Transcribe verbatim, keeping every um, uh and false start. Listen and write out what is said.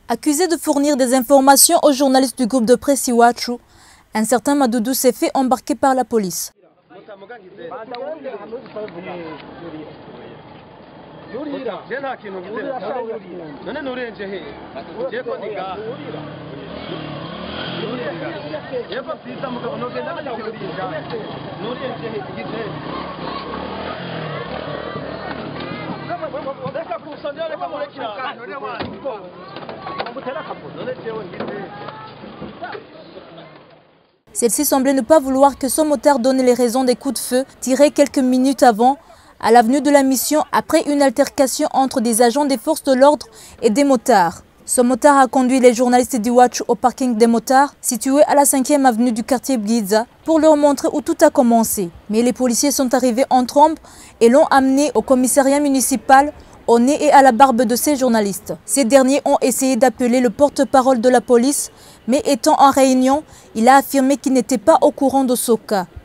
Accusé de fournir des informations aux journalistes du groupe de presse Iwachu, un certain Madoudou s'est fait embarquer par la police. Celle-ci semblait ne pas vouloir que son motard donne les raisons des coups de feu tirés quelques minutes avant à l'avenue de la Mission après une altercation entre des agents des forces de l'ordre et des motards. Ce motard a conduit les journalistes d'Iwachu au parking des motards situé à la cinquième avenue du quartier Bwiza pour leur montrer où tout a commencé. Mais les policiers sont arrivés en trombe et l'ont amené au commissariat municipal au nez et à la barbe de ces journalistes. Ces derniers ont essayé d'appeler le porte-parole de la police, mais étant en réunion, il a affirmé qu'il n'était pas au courant de ce cas.